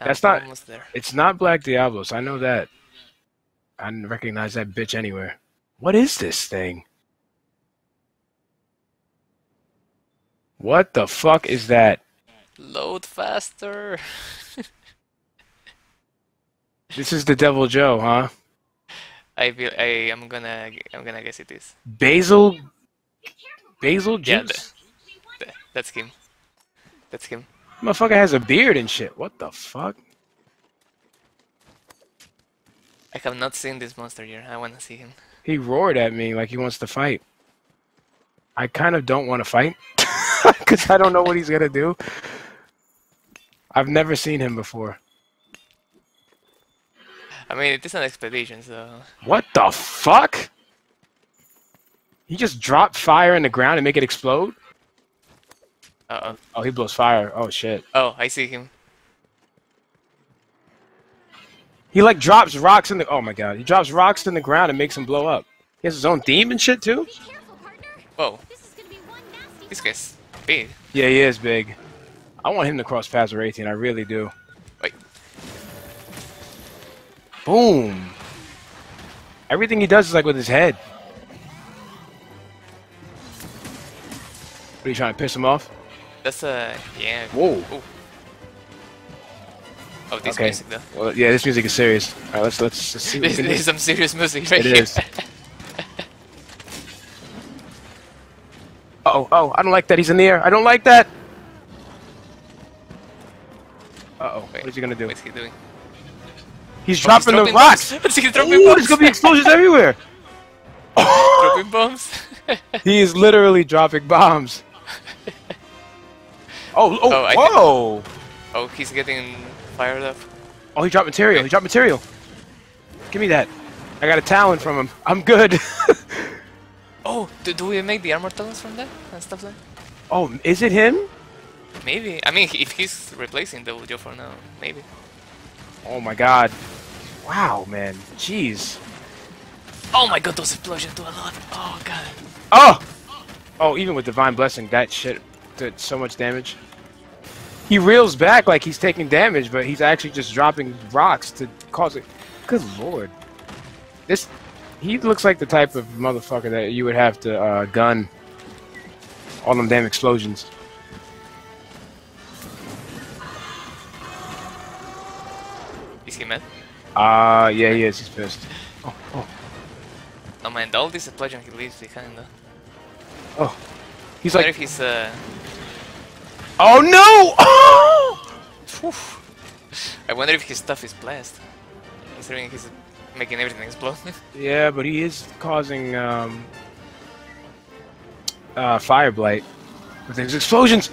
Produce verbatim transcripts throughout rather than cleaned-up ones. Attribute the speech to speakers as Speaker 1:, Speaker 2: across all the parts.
Speaker 1: That's not. Almost there. It's not Black Diablos. I know that. I didn't recognize that bitch anywhere. What is this thing? What the fuck is that?
Speaker 2: Load faster.
Speaker 1: This is the Devil Joe, huh?
Speaker 2: I feel I am gonna I'm gonna guess it is.
Speaker 1: Basil. Basil juice.
Speaker 2: Yeah, the, the, that's him. That's him.
Speaker 1: Motherfucker has a beard and shit. What the fuck?
Speaker 2: I have not seen this monster yet. I wanna see him.
Speaker 1: He roared at me like he wants to fight. I kind of don't want to fight because I don't know what he's gonna do. I've never seen him before.
Speaker 2: I mean, it is an expedition, so...
Speaker 1: What the fuck? He just dropped fire in the ground and make it explode?
Speaker 2: Uh-oh.
Speaker 1: Oh, he blows fire. Oh, shit.
Speaker 2: Oh, I see him.
Speaker 1: He, like, drops rocks in the... Oh, my God. He drops rocks in the ground and makes them blow up. He has his own theme and shit, too?
Speaker 2: Whoa. This guy's big.
Speaker 1: Yeah, he is big. I want him to cross paths with Raytheon. I really do.
Speaker 2: Wait.
Speaker 1: Boom. Everything he does is like with his head. What are you trying to piss him off?
Speaker 2: That's a... Uh, yeah.
Speaker 1: Whoa.
Speaker 2: Ooh. Oh, this
Speaker 1: okay.
Speaker 2: music though.
Speaker 1: Well, yeah, this music is serious. All right, let's let's, let's see. What
Speaker 2: this,
Speaker 1: we can
Speaker 2: this
Speaker 1: do.
Speaker 2: is some serious music right
Speaker 1: it
Speaker 2: here.
Speaker 1: It is. Uh oh, oh, I don't like that. He's in the air. I don't like that. Uh oh. What is he gonna do?
Speaker 2: What's he doing?
Speaker 1: He's
Speaker 2: oh,
Speaker 1: dropping,
Speaker 2: he's
Speaker 1: the rocks.
Speaker 2: Bombs. He's dropping
Speaker 1: Ooh,
Speaker 2: bombs.
Speaker 1: There's gonna be explosions everywhere.
Speaker 2: Dropping bombs.
Speaker 1: He is literally dropping bombs. Oh, oh,
Speaker 2: oh I
Speaker 1: whoa!
Speaker 2: Oh, he's getting fired up.
Speaker 1: Oh, he dropped material. He dropped material. Give me that. I got a talon from him. I'm good.
Speaker 2: Oh, do, do we make the armor talons from that and stuff like that?
Speaker 1: Oh, is it him?
Speaker 2: Maybe. I mean, if he's replacing the Joe for now, maybe.
Speaker 1: Oh my God! Wow, man. Jeez.
Speaker 2: Oh my God, those explosions do a lot. Oh God.
Speaker 1: Oh! Oh, even with Divine Blessing, that shit did so much damage. He reels back like he's taking damage, but he's actually just dropping rocks to cause it. Good lord. This... He looks like the type of motherfucker that you would have to uh, gun all them damn explosions.
Speaker 2: Is he mad?
Speaker 1: Uh, yeah, he is. He's pissed. Oh, oh.
Speaker 2: No man, all this explosion he leaves behind though.
Speaker 1: Oh. He's
Speaker 2: I
Speaker 1: like...
Speaker 2: wonder if he's uh...
Speaker 1: Oh no! Oh!
Speaker 2: I wonder if his stuff is blessed. Considering he's making everything explode.
Speaker 1: Yeah, but he is causing um, uh, fire blight with his explosions.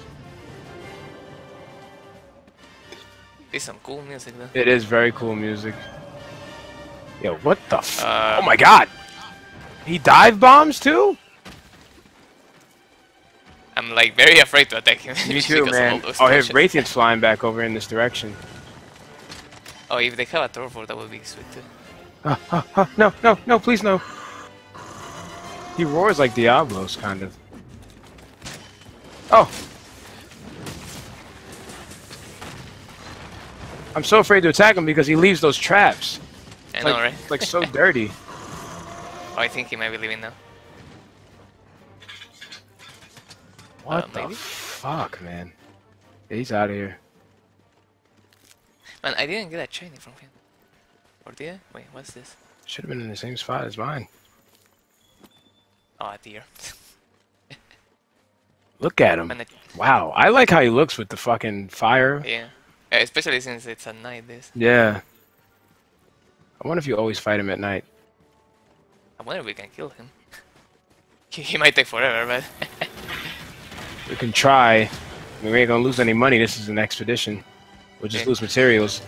Speaker 2: It's some cool music though.
Speaker 1: It is very cool music. Yo, what the f-
Speaker 2: uh,
Speaker 1: Oh my God! He dive bombs too?
Speaker 2: I'm like very afraid to attack him.
Speaker 1: Me too, man. Oh, here, Raytheon's flying back over in this direction.
Speaker 2: Oh, if they have a Torvor, that would be sweet too.
Speaker 1: Uh, uh, uh, no, no, no, please no. He roars like Diablos, kind of. Oh! I'm so afraid to attack him because he leaves those traps.
Speaker 2: I know,
Speaker 1: like,
Speaker 2: right?
Speaker 1: Like so dirty.
Speaker 2: Oh, I think he might be leaving now.
Speaker 1: What
Speaker 2: uh,
Speaker 1: the
Speaker 2: maybe?
Speaker 1: fuck, man? Yeah, he's out of here.
Speaker 2: Man, I didn't get a shiny from him. Or did I? Wait, what's this?
Speaker 1: Should have been in the same spot as mine.
Speaker 2: Oh, dear.
Speaker 1: Look at him. Wow, I like how he looks with the fucking fire.
Speaker 2: Yeah. Yeah, especially since it's at night, this.
Speaker 1: Yeah. I wonder if you always fight him at night.
Speaker 2: I wonder if we can kill him. he, he might take forever, but...
Speaker 1: We can try. I mean, we ain't gonna lose any money. This is an expedition. We'll just
Speaker 2: okay.
Speaker 1: lose materials.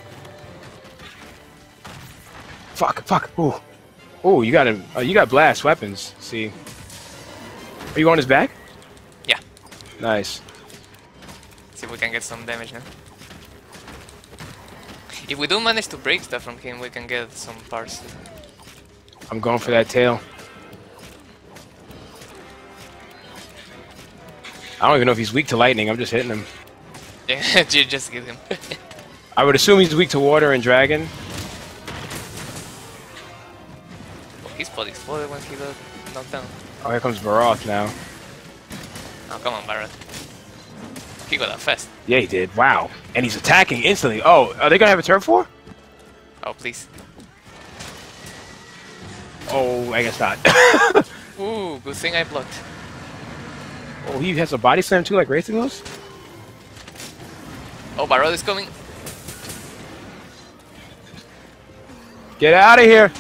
Speaker 1: Fuck, fuck. Ooh. Ooh, you got him. Uh, you got blast weapons. See. Are you on his back?
Speaker 2: Yeah.
Speaker 1: Nice.
Speaker 2: See if we can get some damage now. If we do manage to break stuff from him, we can get some parts.
Speaker 1: I'm going for that tail. I don't even know if he's weak to lightning. I'm just hitting him.
Speaker 2: Yeah, you just get him.
Speaker 1: I would assume he's weak to water and dragon.
Speaker 2: Oh, his body exploded when he got knocked down.
Speaker 1: Oh, here comes Baroth now.
Speaker 2: Oh, come on, Barret. He got that fast.
Speaker 1: Yeah, he did. Wow. And he's attacking instantly. Oh, are they gonna have a turn four?
Speaker 2: Oh, please.
Speaker 1: Oh, I guess not.
Speaker 2: Ooh, good thing I blocked.
Speaker 1: Oh, he has a body slam too, like Rathalos?
Speaker 2: Oh, Barret is coming.
Speaker 1: Get out of here!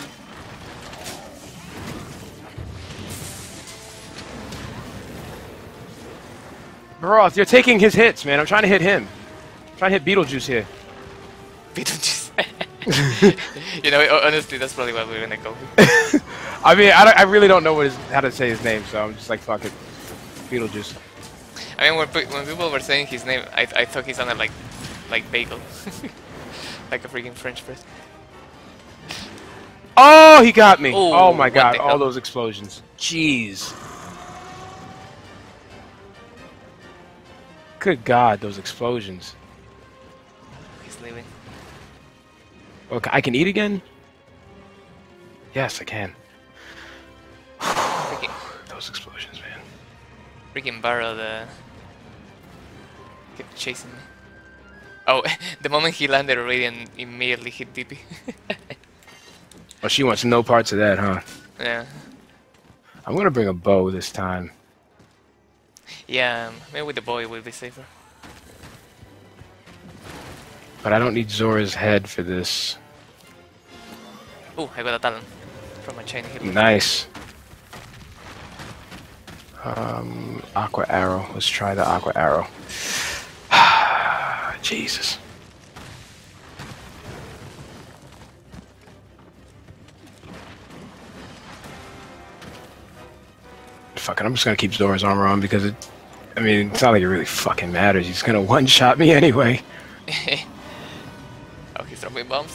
Speaker 1: Baroth, you're taking his hits, man. I'm trying to hit him. I'm trying to hit Beetlejuice here.
Speaker 2: Beetlejuice. You know, honestly, that's probably what we're gonna go with.
Speaker 1: I mean, I, don't, I really don't know what his, how to say his name, so I'm just like, fuck it. Beetlejuice.
Speaker 2: I mean, when, pe- when people were saying his name, I, I thought he sounded like like bagel. Like a freaking French person.
Speaker 1: Oh, he got me!
Speaker 2: Ooh,
Speaker 1: Oh my
Speaker 2: what
Speaker 1: god,
Speaker 2: the
Speaker 1: all
Speaker 2: hell?
Speaker 1: those explosions. Jeez. Good god, those explosions.
Speaker 2: He's leaving.
Speaker 1: Okay, I can eat again? Yes, I can.
Speaker 2: Freaking,
Speaker 1: Those explosions, man.
Speaker 2: freaking Barret uh, kept chasing me. Oh, the moment he landed, Radiant immediately hit D P.
Speaker 1: Oh, she wants no parts of that, huh?
Speaker 2: Yeah.
Speaker 1: I'm gonna bring a bow this time.
Speaker 2: Yeah, um, maybe with the boy will be safer.
Speaker 1: But I don't need Zora's head for this.
Speaker 2: Oh, I got a talent from my shiny hero.
Speaker 1: Nice. Um, Aqua Arrow. Let's try the Aqua Arrow. Jesus. Fuck it, I'm just gonna keep Zora's armor on because it... I mean, it's not like it really fucking matters. He's gonna one-shot me anyway.
Speaker 2: Oh, he's throwing bombs.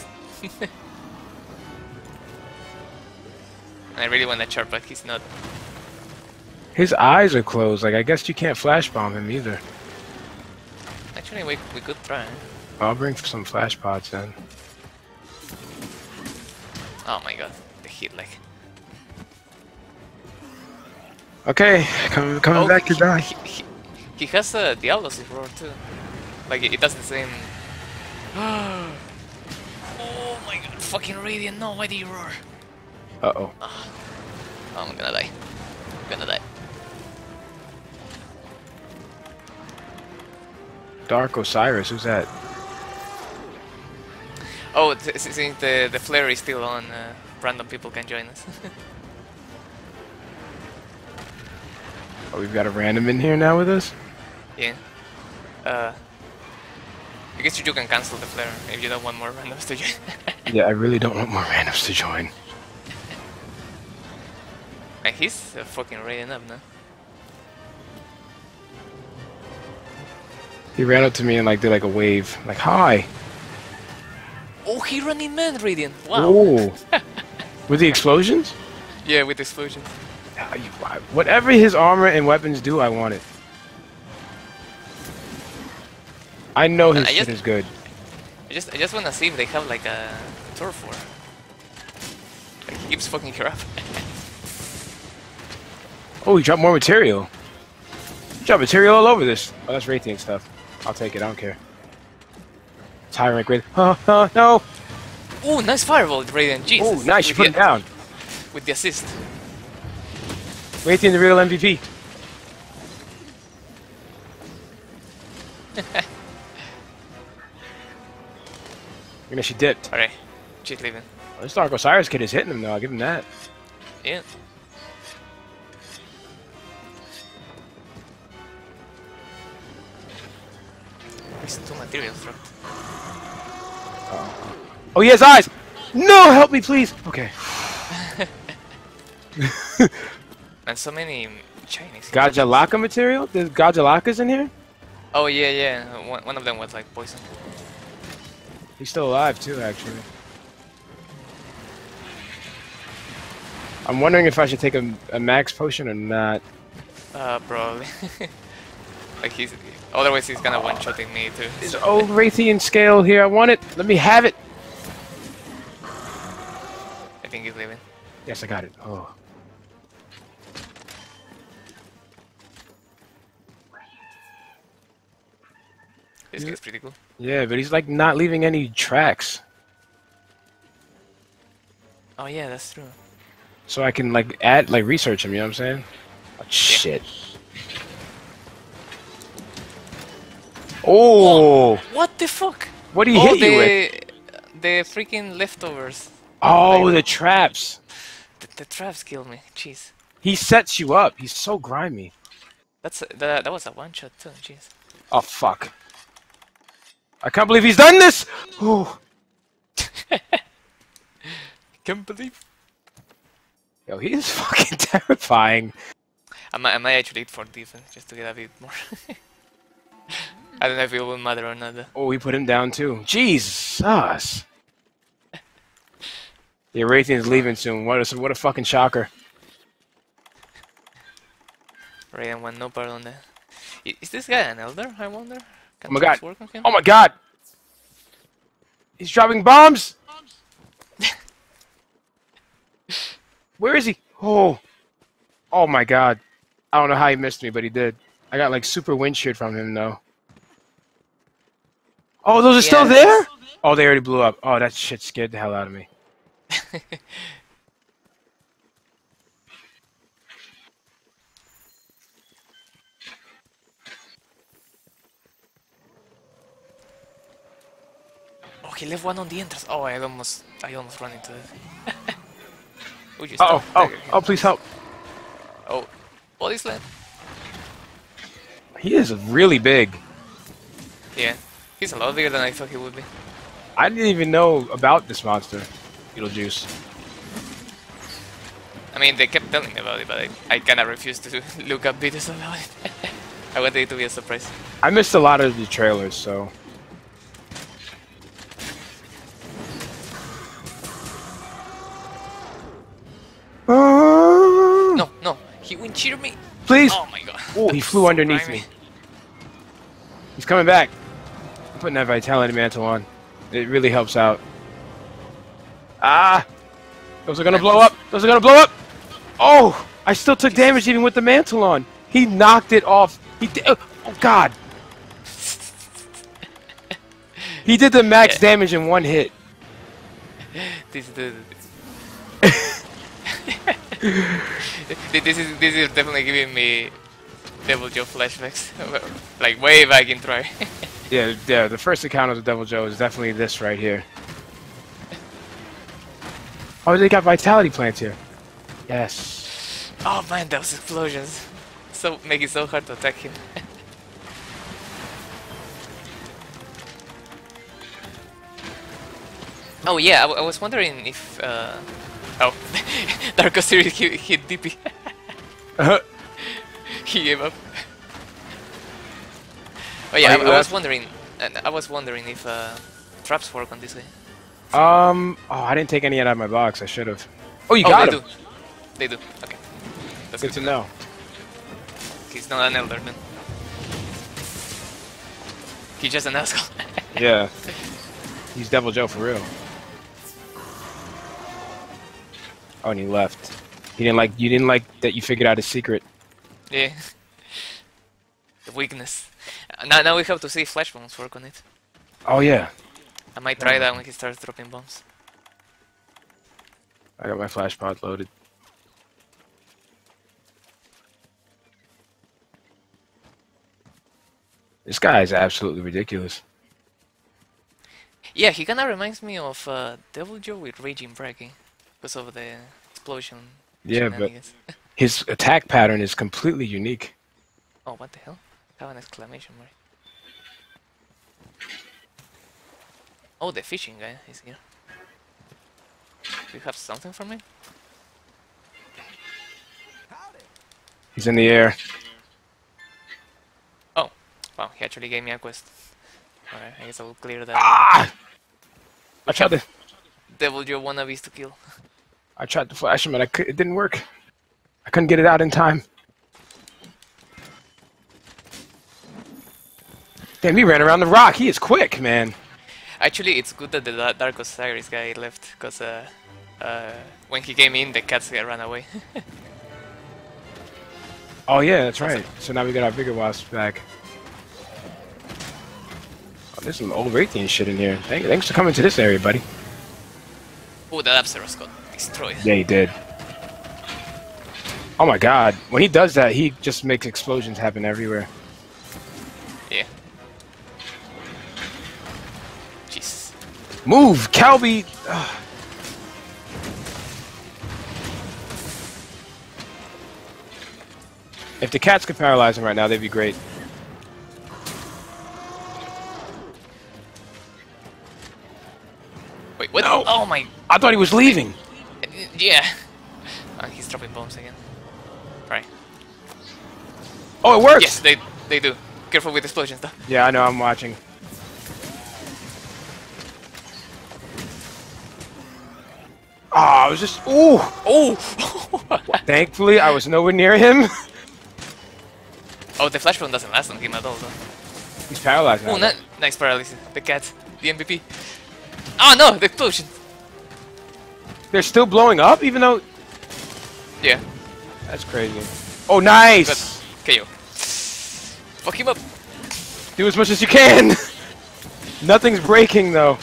Speaker 2: I really want that chart, but he's not.
Speaker 1: His eyes are closed. Like, I guess you can't flash bomb him either.
Speaker 2: Actually, we, we could try.
Speaker 1: I'll bring some flash pods then.
Speaker 2: Oh my god, the hit like.
Speaker 1: Okay, coming coming
Speaker 2: Oh,
Speaker 1: back to
Speaker 2: he,
Speaker 1: die.
Speaker 2: He, he, he has a Diablo's roar too. Like it, it does the same. Oh my god, fucking Radiant! No, why did you roar?
Speaker 1: Uh oh.
Speaker 2: Oh, I'm gonna die. I'm gonna die.
Speaker 1: Dark Osiris, who's that?
Speaker 2: Oh, th since the the flare is still on, uh, random people can join us.
Speaker 1: Oh, we've got a random in here now with us?
Speaker 2: Yeah. Uh, I guess you can cancel the flare if you don't want more randoms to join.
Speaker 1: Yeah, I really don't want more randoms to join.
Speaker 2: And he's uh, fucking Radiant up now.
Speaker 1: He ran up to me and like did like a wave. Like, hi!
Speaker 2: Oh, he running man Radiant! Wow!
Speaker 1: Ooh. With the explosions?
Speaker 2: Yeah, with explosion.
Speaker 1: Ah, you- I- Whatever his armor and weapons do, I want it. I know his
Speaker 2: I
Speaker 1: shit
Speaker 2: just-
Speaker 1: is good.
Speaker 2: I just I just wanna see if they have like a turf war. Like he keeps fucking her up.
Speaker 1: Oh, he dropped more material. He dropped material all over this. Oh, that's Raytheon stuff. I'll take it, I don't care. Tyrant Grid. Oh, oh, no!
Speaker 2: Oh, nice fireball, Radiant. Jesus.
Speaker 1: Oh, nice, you
Speaker 2: With
Speaker 1: put him
Speaker 2: the-
Speaker 1: down.
Speaker 2: With the assist.
Speaker 1: Raytheon, the real M V P. I mean, she dipped.
Speaker 2: Alright, she's leaving.
Speaker 1: Well, this Dark Osiris kid is hitting him, though. I'll give him that.
Speaker 2: Yeah. There's two materials dropped.
Speaker 1: Oh, he has eyes! No, help me, please! Okay.
Speaker 2: And so many Chinese.
Speaker 1: Gajalaka material? There's Gajalakas in here?
Speaker 2: Oh yeah, yeah. One, one of them was like poison.
Speaker 1: He's still alive, too, actually. I'm wondering if I should take a, a max potion or not.
Speaker 2: Uh, probably. Like he's otherwise he's gonna one shotting me too.
Speaker 1: There's old Raytheon scale here. I want it. Let me have it.
Speaker 2: I think he's leaving.
Speaker 1: Yes, I got it. Oh.
Speaker 2: This guy's pretty cool.
Speaker 1: Yeah, but he's like not leaving any tracks.
Speaker 2: Oh yeah, that's true.
Speaker 1: So I can like add like research him, you know what I'm saying? Oh, shit. Oh!
Speaker 2: What the fuck?
Speaker 1: What did he
Speaker 2: oh,
Speaker 1: hit
Speaker 2: the,
Speaker 1: you with?
Speaker 2: The freaking leftovers.
Speaker 1: Oh,
Speaker 2: like,
Speaker 1: the traps.
Speaker 2: The, the traps killed me. Jeez.
Speaker 1: He sets you up. He's so grimy.
Speaker 2: That's a, that, that was a one shot too. Jeez.
Speaker 1: Oh fuck. I can't believe he's done this! Oh.
Speaker 2: Can't believe.
Speaker 1: Yo, he is fucking terrifying.
Speaker 2: I might, I might actually eat for defense just to get a bit more. I don't know if it will matter or not. Though.
Speaker 1: Oh, we put him down too. Jesus. The Raytheon's leaving soon. What a, what a fucking shocker.
Speaker 2: Raiden went no part on that. Is this guy an elder, I wonder? Can
Speaker 1: Oh my god.
Speaker 2: work on him?
Speaker 1: Oh my god. He's dropping bombs. Where is he? Oh. Oh my god. I don't know how he missed me, but he did. I got like super wind shear from him though. Oh, those are
Speaker 2: Yeah,
Speaker 1: still there? Oh, they already blew up. Oh, that shit scared the hell out of me.
Speaker 2: Oh, he left one on the entrance. Oh, I almost, I almost ran into it. Would you
Speaker 1: Uh oh,
Speaker 2: stop?
Speaker 1: oh,
Speaker 2: There you
Speaker 1: oh,
Speaker 2: go.
Speaker 1: please help.
Speaker 2: Oh, body slam.
Speaker 1: He is really big.
Speaker 2: Yeah, he's a lot bigger than I thought he would be.
Speaker 1: I didn't even know about this monster, Beetlejuice.
Speaker 2: I mean, they kept telling me about it, but I, I kind of refused to look up videos about it. I wanted it to be a surprise.
Speaker 1: I missed a lot of the trailers, so...
Speaker 2: No, no, he wind cheated me.
Speaker 1: Please!
Speaker 2: Oh my god.
Speaker 1: Oh, he flew
Speaker 2: So
Speaker 1: underneath
Speaker 2: grimy.
Speaker 1: me. He's coming back. I'm putting that Vitality Mantle on. It really helps out. Ah! Those are gonna blow up! Those are gonna blow up! Oh! I still took damage even with the Mantle on. He knocked it off. He did. Oh, god! He did the max
Speaker 2: Yeah.
Speaker 1: damage in one hit.
Speaker 2: This, this, this is this is definitely giving me Devil Joe flashbacks, like way back in Troy.
Speaker 1: Yeah, yeah. The first encounter with Devil Joe is definitely this right here. Oh, they got Vitality plants here. Yes.
Speaker 2: Oh man, those explosions, so make it so hard to attack him. Oh yeah, I, w I was wondering if uh, oh, Dark Osiris hit, hit D P.
Speaker 1: Uh-huh.
Speaker 2: He gave up. Oh yeah,
Speaker 1: Oh,
Speaker 2: I,
Speaker 1: he
Speaker 2: I was
Speaker 1: left?
Speaker 2: wondering. Uh, I was wondering if uh, traps work on this guy.
Speaker 1: Um. Oh, I didn't take any out of my box. I should have. Oh, you
Speaker 2: oh,
Speaker 1: got
Speaker 2: they
Speaker 1: him.
Speaker 2: do. They do. Okay. That's
Speaker 1: Good to know.
Speaker 2: He's not an elder then. He's just an asshole.
Speaker 1: Yeah. He's Devil Joe for real. Oh, and he left. He didn't like. You didn't like that. You figured out his secret.
Speaker 2: Yeah. The weakness. Uh, now, now we have to see flash bombs work on it.
Speaker 1: Oh yeah.
Speaker 2: I might try that when he starts dropping bombs.
Speaker 1: I got my flash pod loaded. This guy is absolutely ridiculous.
Speaker 2: Yeah, he kinda reminds me of uh, Devil Joe with Raging Braggy because of the explosion.
Speaker 1: Yeah, but
Speaker 2: shenanigans.
Speaker 1: his attack pattern is completely unique.
Speaker 2: Oh, what the hell? Have an exclamation mark. Oh, the fishing guy is here. Do you have something for me?
Speaker 1: He's in the air.
Speaker 2: Oh, wow, he actually gave me a quest. Alright, I guess I will clear that.
Speaker 1: Ah! I tried to.
Speaker 2: Devil Joe wannabes to kill.
Speaker 1: I tried to flash him, but I could, it didn't work. I couldn't get it out in time. Damn, he ran around the rock. He is quick, man.
Speaker 2: Actually, it's good that the Da- Dark Osiris guy left, because uh, uh, when he came in, the cats got ran away.
Speaker 1: Oh yeah, that's right. So now we got our bigger wasps back. Oh, there's some old Raytheon shit in here. Thank, thanks for coming to this area, buddy.
Speaker 2: Oh, that Abseros got destroyed.
Speaker 1: Yeah, he did. Oh my god. When he does that, he just makes explosions happen everywhere.
Speaker 2: Yeah. Jeez.
Speaker 1: Move, Calby! Ugh. If the cats could paralyze him right now, they'd be great.
Speaker 2: Wait, what?
Speaker 1: No.
Speaker 2: Oh my...
Speaker 1: I thought he was leaving.
Speaker 2: Yeah. Oh, he's dropping bombs again. Right.
Speaker 1: Oh, it works!
Speaker 2: Yes, they they do. Careful with explosions, though.
Speaker 1: Yeah, I know, I'm watching. Oh, I was just... Ooh!
Speaker 2: Oh!
Speaker 1: Thankfully, I was nowhere near him.
Speaker 2: Oh, the flash bomb doesn't last on him at all, though.
Speaker 1: He's paralyzed now.
Speaker 2: Oh, ni nice paralysis. The cat. The M V P. Oh no! The explosion!
Speaker 1: They're still blowing up, even though...
Speaker 2: Yeah.
Speaker 1: That's crazy. Oh, nice!
Speaker 2: But K O. Fuck him up!
Speaker 1: Do as much as you can! Nothing's breaking, though.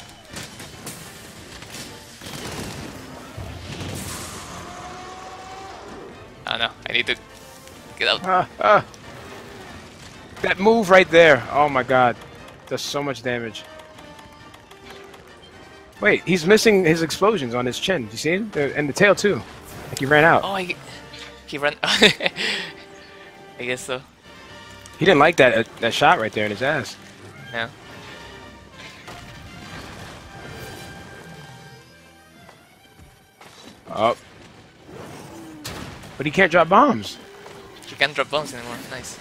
Speaker 2: Oh no, I need to get out.
Speaker 1: Ah, ah. That move right there. Oh my god. Does so much damage. Wait, he's missing his explosions on his chin. Do you see it? And the tail, too. Like he ran out.
Speaker 2: Oh, I, he ran... I guess so.
Speaker 1: He didn't like that uh, that shot right there in his ass.
Speaker 2: Yeah.
Speaker 1: Oh. But he can't drop bombs.
Speaker 2: He can't drop bombs anymore. Nice.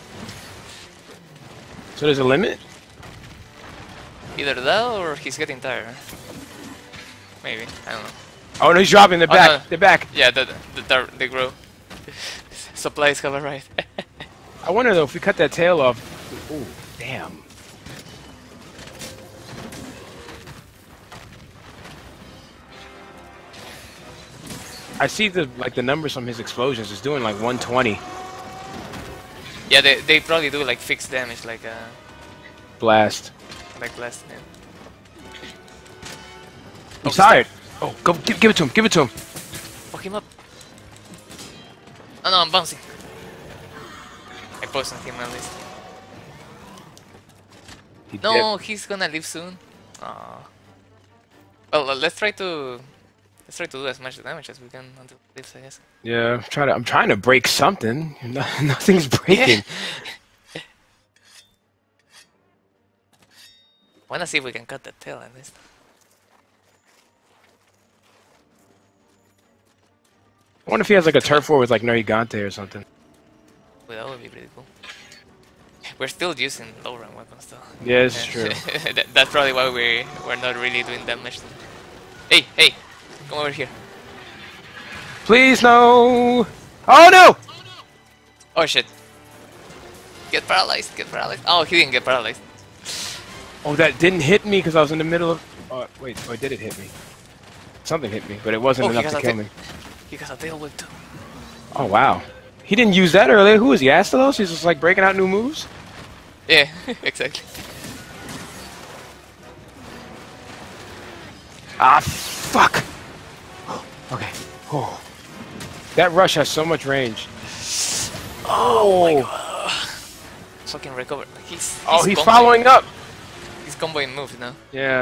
Speaker 1: So there's a limit?
Speaker 2: Either that or he's getting tired. Maybe. I don't know.
Speaker 1: Oh no, he's dropping. They're
Speaker 2: Oh,
Speaker 1: back.
Speaker 2: no.
Speaker 1: They're back.
Speaker 2: Yeah, the, the, the, they grow. Supplies cover right.
Speaker 1: I wonder though if we cut that tail off. Ooh, damn. I see the like the numbers from his explosions is doing like one twenty.
Speaker 2: Yeah, they, they probably do like fixed damage, like uh,
Speaker 1: Blast.
Speaker 2: like blast. Yeah.
Speaker 1: He's
Speaker 2: Oh,
Speaker 1: tired. Oh, go give, give it to him. Give it to him.
Speaker 2: Fuck him up. Oh no, I'm bouncing. I poisoned him at least.
Speaker 1: He
Speaker 2: No,
Speaker 1: dipped.
Speaker 2: he's gonna leave soon. Aww. Well, uh, let's try to let's try to do as much damage as we can until he leaves, I guess.
Speaker 1: Yeah, I'm trying to. I'm trying to break something. No, nothing's breaking.
Speaker 2: Wanna see if we can cut that tail at least.
Speaker 1: I wonder if he has like a turf war with like Narigante or something.
Speaker 2: Well, that would be pretty cool. We're still using low rank weapons though.
Speaker 1: Yeah, it's true.
Speaker 2: that, that's probably why we we're not really doing damage. Hey, hey, come over here.
Speaker 1: Please no! Oh no!
Speaker 2: Oh shit! Get paralyzed! Get paralyzed! Oh, he didn't get paralyzed.
Speaker 1: Oh, that didn't hit me because I was in the middle of. Oh, wait, or did it hit me? Something hit me, but it wasn't
Speaker 2: Oh, he
Speaker 1: enough
Speaker 2: got
Speaker 1: to
Speaker 2: a
Speaker 1: kill
Speaker 2: ta-
Speaker 1: me.
Speaker 2: He got a tail whip too.
Speaker 1: Oh wow, he didn't use that earlier. Who is he? Astalos? He's just like breaking out new moves.
Speaker 2: Yeah, exactly.
Speaker 1: Ah, fuck. Okay. Oh, that rush has so much range.
Speaker 2: Oh my god! Fucking recover. He's, he's
Speaker 1: Oh, he's
Speaker 2: comboing.
Speaker 1: following up.
Speaker 2: He's comboing moves now.
Speaker 1: Yeah.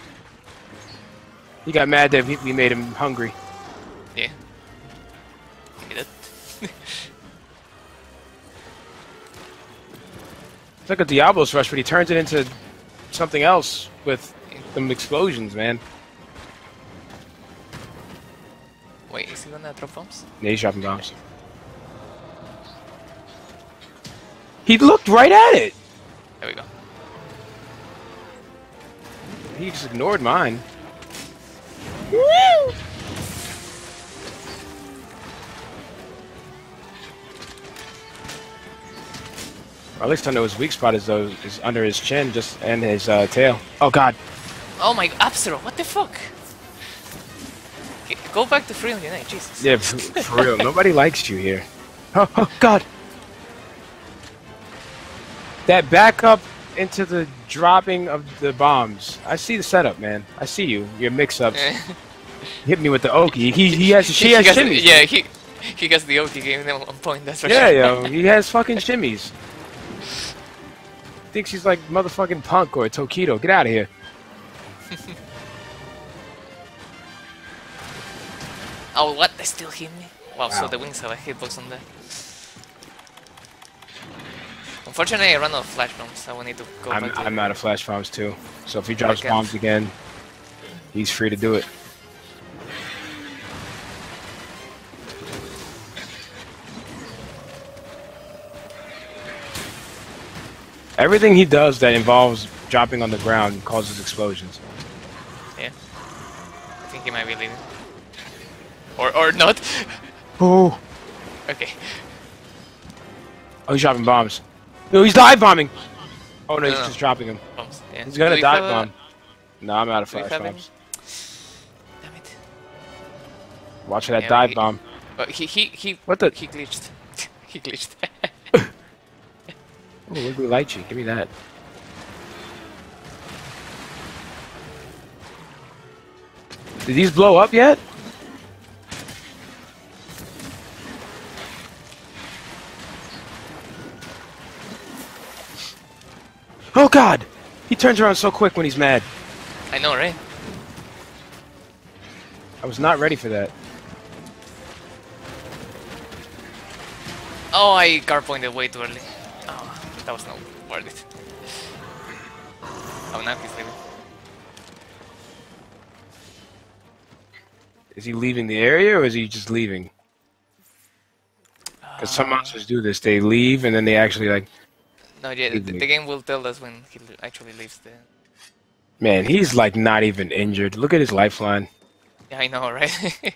Speaker 1: He got mad that we we made him hungry.
Speaker 2: Yeah. Give me that.
Speaker 1: It's like a Diablo's rush, but he turns it into something else with some explosions, man.
Speaker 2: Wait, is he gonna drop bombs?
Speaker 1: Yeah, he's dropping bombs. He looked right at it.
Speaker 2: There we go.
Speaker 1: He just ignored mine. Or at least I know his weak spot is though is under his chin, just and his uh, tail. Oh god.
Speaker 2: Oh my Absro, what the fuck? Okay, go back to three ninety-nine, Jesus.
Speaker 1: Yeah, for, for real. Nobody likes you here. Oh, oh god. That backup into the dropping of the bombs. I see the setup, man. I see you. Your mix-ups. Hit me with the Oki. He he has she has
Speaker 2: got,
Speaker 1: shimmies.
Speaker 2: Yeah, he he gets the Oki game on point. That's for
Speaker 1: yeah,
Speaker 2: sure.
Speaker 1: yo, he has fucking shimmies. Thinks he's like motherfucking Punk or Tokido. Get out of here.
Speaker 2: Oh, what? They still hit me? Wow,
Speaker 1: Wow.
Speaker 2: so the wings have a hitbox on that. Unfortunately, I ran out of flash bombs, so I need to go
Speaker 1: I'm
Speaker 2: back to
Speaker 1: I'm out of flash bombs too. So if he drops
Speaker 2: Okay.
Speaker 1: bombs again, he's free to do it. Everything he does that involves dropping on the ground causes explosions.
Speaker 2: Yeah. I think he might be leaving. Or or not.
Speaker 1: Oh.
Speaker 2: Okay.
Speaker 1: Oh, he's dropping bombs. No, he's dive bombing. Oh no,
Speaker 2: No,
Speaker 1: he's
Speaker 2: no.
Speaker 1: just dropping them.
Speaker 2: Bombs. Yeah.
Speaker 1: He's gonna
Speaker 2: Do we
Speaker 1: dive
Speaker 2: have a-
Speaker 1: bomb. No, I'm out of
Speaker 2: do we
Speaker 1: flash
Speaker 2: have any?
Speaker 1: bombs.
Speaker 2: Damn it.
Speaker 1: Watch for that
Speaker 2: Yeah,
Speaker 1: dive
Speaker 2: we-
Speaker 1: bomb.
Speaker 2: But he he he
Speaker 1: What the?
Speaker 2: he glitched. He glitched.
Speaker 1: Oh, wiggly lychee. Give me that. Did these blow up yet? Oh god! He turns around so quick when he's mad.
Speaker 2: I know, right?
Speaker 1: I was not ready for that.
Speaker 2: Oh, I guard pointed way too early. Oh, that was not worth it. Oh, now he's leaving.
Speaker 1: Is he leaving the area or is he just leaving? Because some monsters do this. They leave and then they actually like...
Speaker 2: No, yeah, the,
Speaker 1: Leaving.
Speaker 2: the game will tell us when he l- actually leaves the...
Speaker 1: Man, he's like not even injured. Look at his lifeline.
Speaker 2: Yeah, I know, right?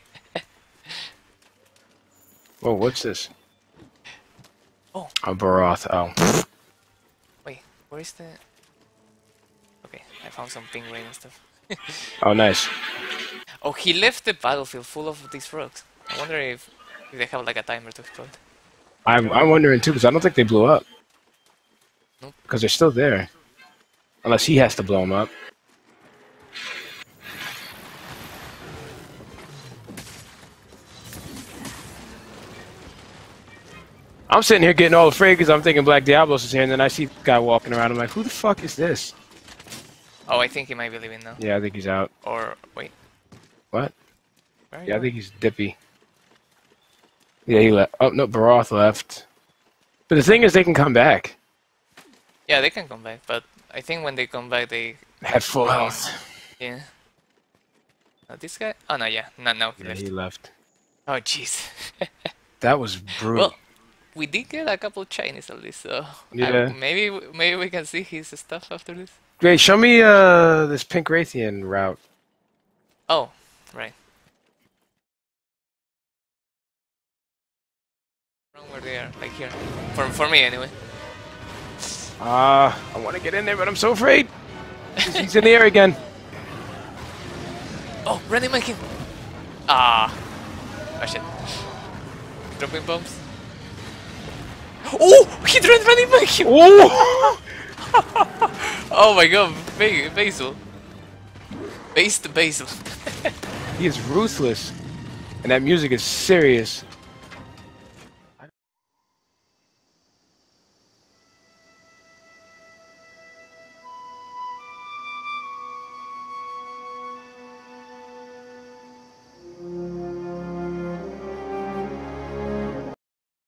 Speaker 1: Whoa, what's this?
Speaker 2: Oh.
Speaker 1: A Baroth. Oh.
Speaker 2: Wait, where is the... Okay, I found some ping rain and stuff.
Speaker 1: Oh, nice.
Speaker 2: Oh, he left the battlefield full of these frogs. I wonder if, if they have like a timer to explode.
Speaker 1: I'm, I'm wondering too, because I don't think they blew up.
Speaker 2: Nope.
Speaker 1: Because they're still there. Unless he has to blow them up. I'm sitting here getting all afraid because I'm thinking Black Diablos is here, and then I see the guy walking around. I'm like, who the fuck is this?
Speaker 2: Oh, I think he might be leaving now.
Speaker 1: Yeah, I think he's out.
Speaker 2: Or, wait.
Speaker 1: What?
Speaker 2: Where are
Speaker 1: Yeah, I
Speaker 2: you?
Speaker 1: think he's Dippy. Yeah, he left. Oh, no, Baroth left. But the thing is, they can come back.
Speaker 2: Yeah, they can come back, but I think when they come back, they...
Speaker 1: Have full health.
Speaker 2: Yeah. Oh, this guy? Oh, no, yeah. No, no, he
Speaker 1: Yeah,
Speaker 2: left.
Speaker 1: he left.
Speaker 2: Oh, jeez.
Speaker 1: That was brutal.
Speaker 2: Well, we did get a couple Chinese at least, so...
Speaker 1: Yeah.
Speaker 2: I, maybe maybe we can see his stuff after this.
Speaker 1: Wait, show me uh this Pink Raytheon route.
Speaker 2: Oh, right. From where they are, like here. For, for me, anyway.
Speaker 1: Uh, I want to get in there, but I'm so afraid. He's, he's in the air again.
Speaker 2: Oh, Randy Mankin! Ah. Oh, shit. Dropping bombs. Oh! He dropped Randy Mankin!
Speaker 1: Oh!
Speaker 2: Oh my god, Ba- Basil. Based Basil.
Speaker 1: He is ruthless. And that music is serious.